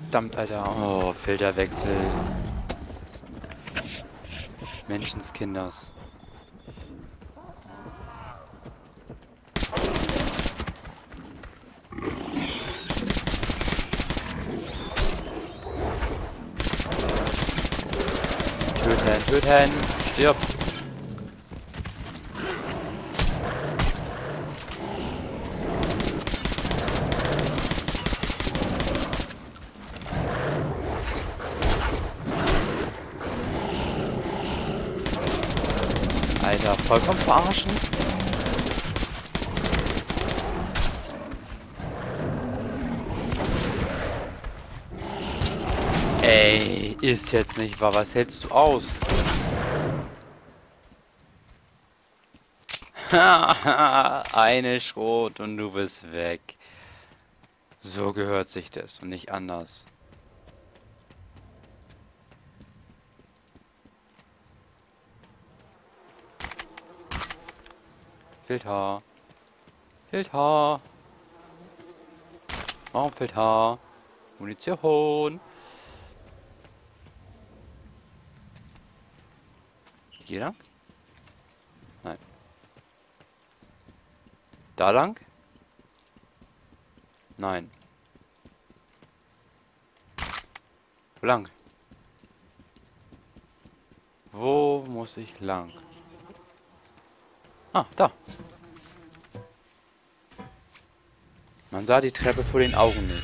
Verdammt, Alter. Oh, Filterwechsel. Menschenskinders. Töten, töten. Stirb. Alter, vollkommen verarschen. Ey, ist jetzt nicht wahr. Was hältst du aus? Eine Schrot und du bist weg. So gehört sich das und nicht anders. Filter. Filter. Warum Filter? Munition. Hier lang? Nein. Da lang? Nein. Wo lang? Wo muss ich lang? Ah, da. Man sah die Treppe vor den Augen nicht.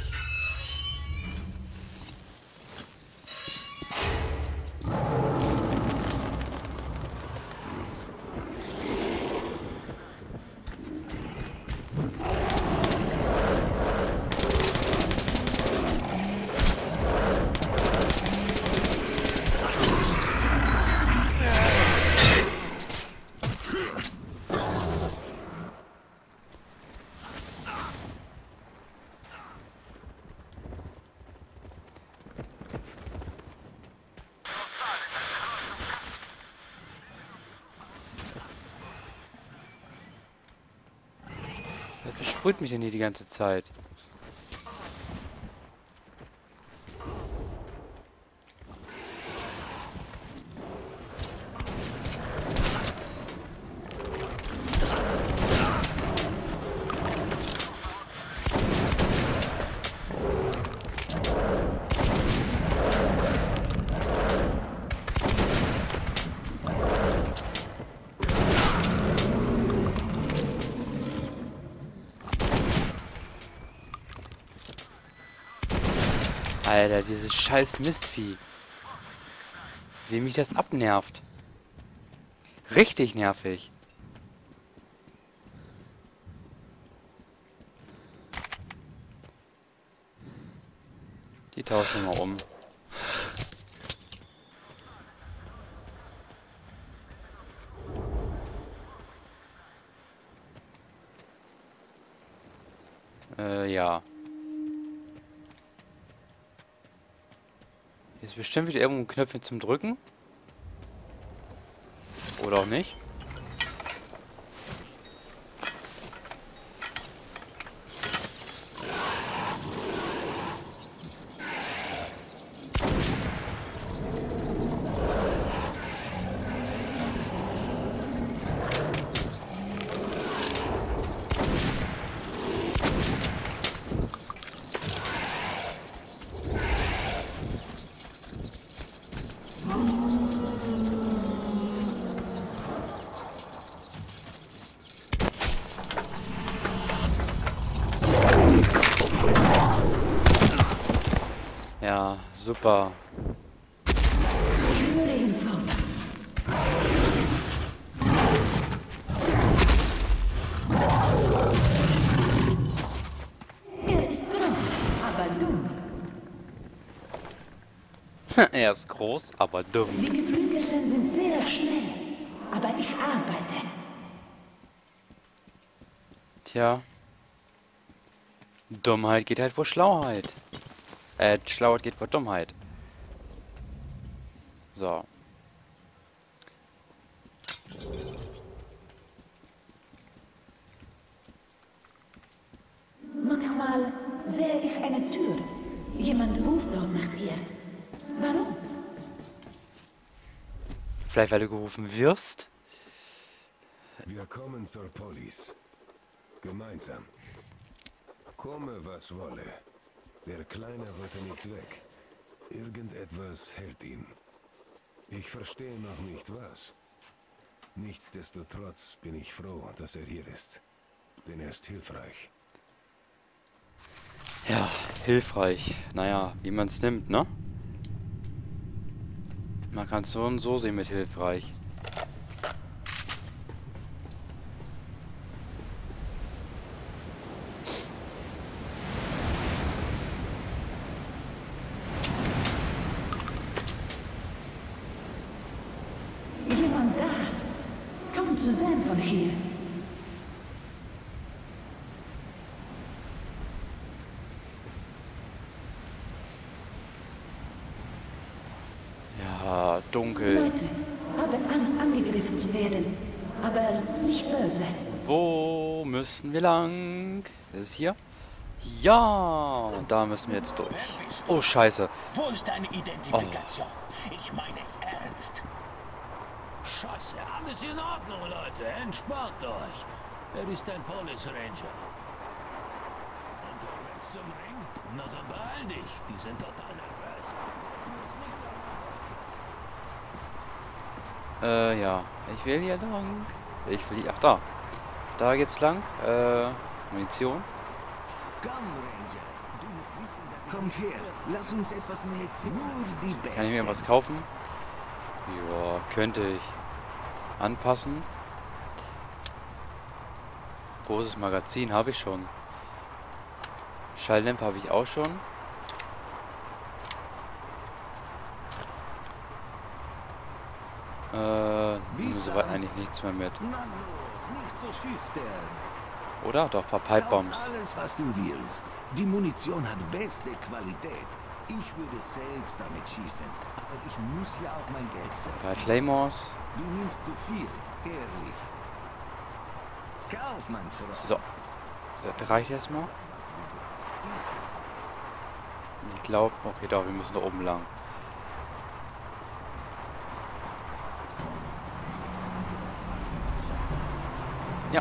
Was besprüht mich denn hier die ganze Zeit? Alter, dieses scheiß Mistvieh. Wie mich das abnervt. Richtig nervig. Die tauschen wir mal um. Ja. Hier ist bestimmt wieder irgendwo ein Knöpfchen zum Drücken. Oder auch nicht. Ja, super. Ich führe ihn fort. Er ist groß, aber dumm. Er ist groß, aber dumm. Die Geflügelten sind sehr schnell, aber ich arbeite. Tja. Dummheit geht halt vor Schlauheit. Schlauheit geht vor Dummheit. So. Manchmal sehe ich eine Tür. Jemand ruft dort nach dir. Warum? Vielleicht, weil du gerufen wirst? Wir kommen zur Polis. Gemeinsam. Komme, was wolle. Der Kleine wollte nicht weg. Irgendetwas hält ihn. Ich verstehe noch nicht was. Nichtsdestotrotz bin ich froh, dass er hier ist. Denn er ist hilfreich. Ja, hilfreich. Naja, wie man es nimmt, ne? Man kann es so und so sehen mit hilfreich. Jemand da. Komm zu Sam von hier. Ja, dunkel. Leute haben Angst, angegriffen zu werden. Aber nicht böse. Wo müssen wir lang? Ist es hier? Ja, da müssen wir jetzt durch. Oh, scheiße. Wo ist deine Identifikation? Ich meine es ernst. Scheiße, alles in Ordnung, Leute. Entspannt euch. Er ist ein Police Ranger. Unterwegs zum Ring? Na dann beeil dich. Die sind total nervös. Ja. Ich will hier lang. Ich will hier... Ach, da. Da geht's lang. Munition. Komm, Ranger. Du musst wissen, dass Komm her, lass uns etwas nutzen. Nur die Beste. Kann ich mir was kaufen? Ja, könnte ich. Anpassen. Großes Magazin habe ich schon. Schalldämpfer habe ich auch schon. Soweit eigentlich nichts mehr mit. Na los, nicht so schüchtern. Oder? Doch, ein paar Pipebombs. Kauf alles, was du willst. Die Munition hat beste Qualität. Ich würde selbst damit schießen. Aber ich muss ja auch mein Geld Ein paar verdienen. Claymores. Du nimmst zu viel, ehrlich. Kauf, mein Freund. So. Das reicht erstmal. Ich glaube, okay, doch, wir müssen da oben lang. Ja.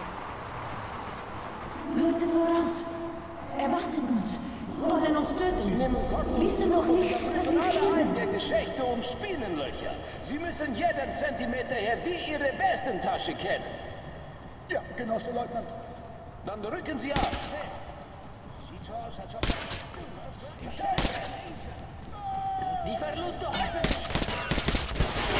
Leute voraus. Erwarten uns. Wollen uns töten. Wissen noch nicht, dass wir hier Alle sind. der Geschichte um Spinnenlöcher. Sie müssen jeden Zentimeter her wie Ihre Westentasche kennen. Ja, Genosse Leutnant. Dann rücken Sie ab. Sieht so aus, als ob... Die Verluste heute...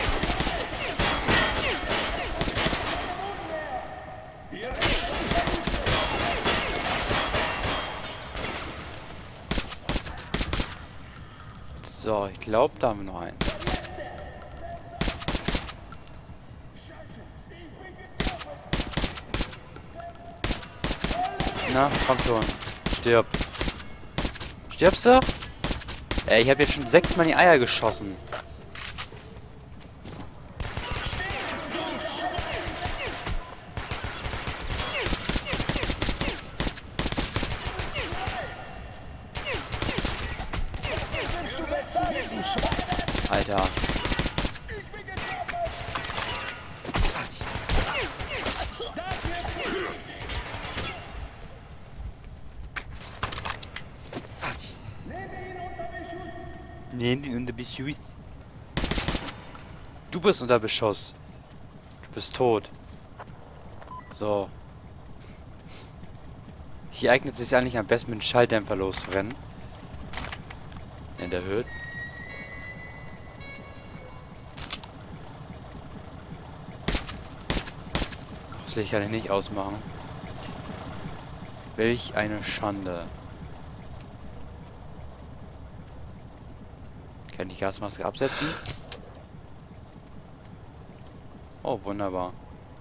So, ich glaube, da haben wir noch einen. Na, komm schon. Stirb. Stirbst du? Ey, ich habe jetzt schon 6-mal in die Eier geschossen. Alter. Nehmen ihn unter Beschuss. Du bist unter Beschuss. Du bist tot. So. Hier eignet es sich eigentlich am besten mit dem Schalldämpfer loszurennen. In der Höhe. Das Licht kann ich nicht ausmachen. Welch eine Schande. Kann ich die Gasmaske absetzen? Oh, wunderbar.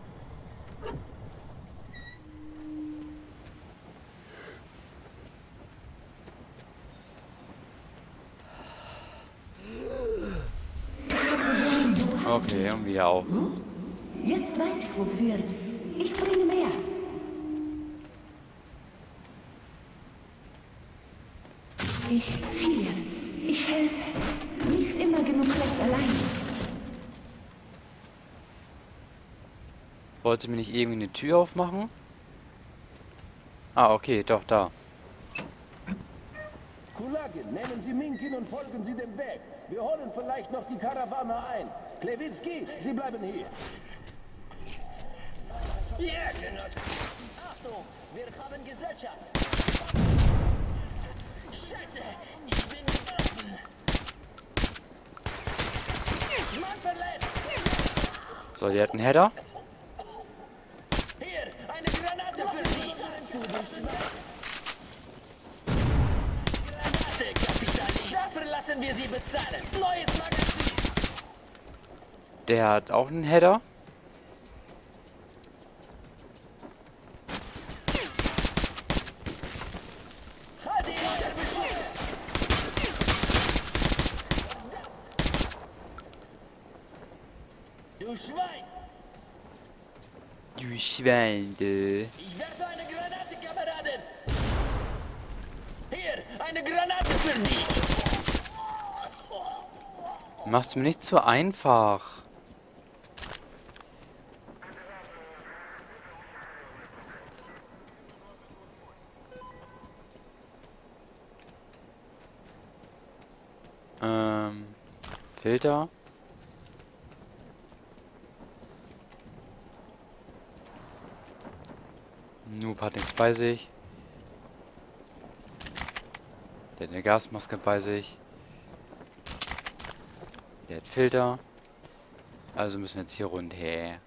Okay, und wieder auf. Jetzt weiß ich wofür. Ich bringe mehr. Hier. Ich helfe. Nicht immer genug Kraft allein. Wollte sie mir nicht irgendwie eine Tür aufmachen? Ah, okay, doch, da. Kulagin, nehmen Sie Minkin und folgen Sie dem Weg. Wir holen vielleicht noch die Karawane ein. Klewinski, Sie bleiben hier. Ja, Genosse. Achtung, wir haben Gesellschaft. Scheiße, ich bin getroffen. Mann verletzt. So, die hat einen Header. Hier, eine Granate für Sie. Granate, Kapitän. Dafür lassen wir Sie bezahlen. Neues Magazin. Der hat auch einen Header. Halt ihn unter Beschuss. Du Schwein. Du Schweine. Ich werfe eine Granate, Kameraden. Hier, eine Granate für dich. Machst du mir nicht so einfach. Filter. Noob hat nichts bei sich. Der hat eine Gasmaske bei sich. Der hat Filter. Also müssen wir jetzt hier runter.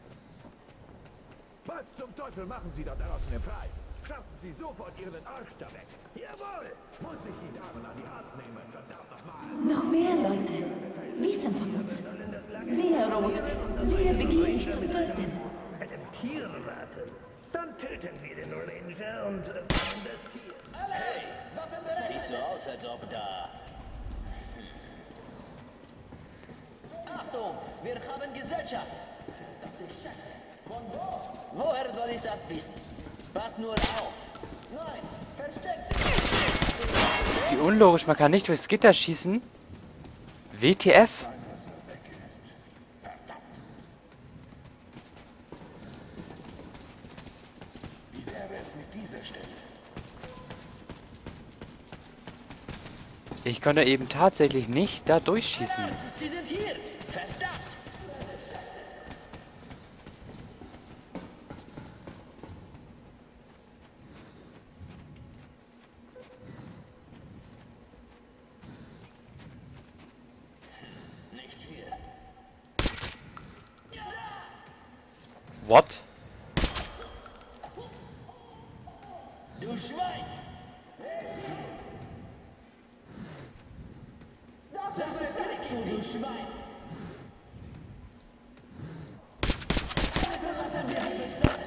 Was zum Teufel machen Sie da draußen im Freien? Schaffen Sie sofort Ihren Arsch da weg. Jawohl! Muss ich die Damen an die Hand nehmen, verdammt nochmal. Noch mehr Leute. Wissen von uns. Sehr rot. Sehr begierig zu töten. Einem Tier warten. Dann töten wir den Ranger und fangen das Tier. Hey, sieht so aus, als ob da... Achtung, wir haben Gesellschaft. Das ist Scheiße. Von wo? Woher soll ich das wissen? Pass nur auf. Nein, versteckt sich. Wie unlogisch, man kann nicht durchs Gitter schießen. WTF? Wie wäre es mit dieser Stelle? Ich konnte eben tatsächlich nicht da durchschießen. Sie sind hier. Verdammt. Nicht hier. What? Du Schwein. Das ist du Schwein. Verlassen wir die Stadt.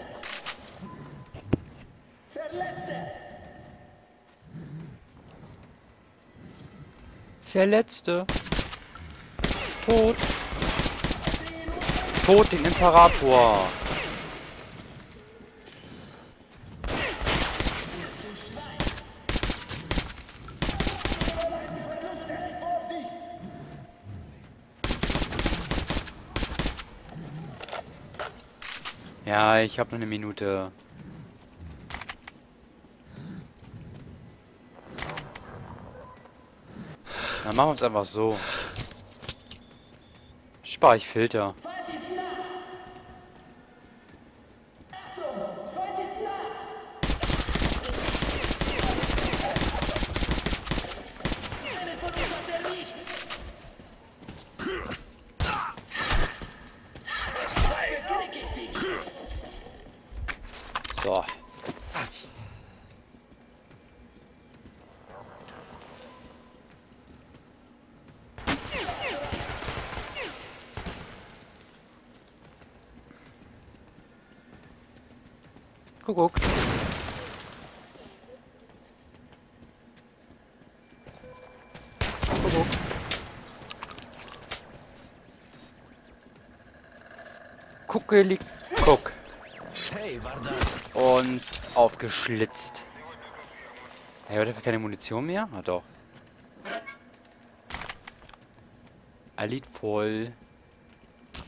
Verletzte. Verletzte. Tot. Tot den Imperator. Ja, ich habe noch eine Minute. Dann machen wir es einfach so. Spare ich Filter. So. Kuckuck. Kuckuck. Kuckelig. Guck. Hey, war das? Und aufgeschlitzt. Hey, hat dafür keine Munition mehr? Ah, doch. Lied voll.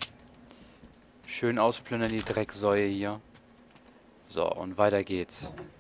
Schön ausplündern die Drecksäue hier. So, und weiter geht's.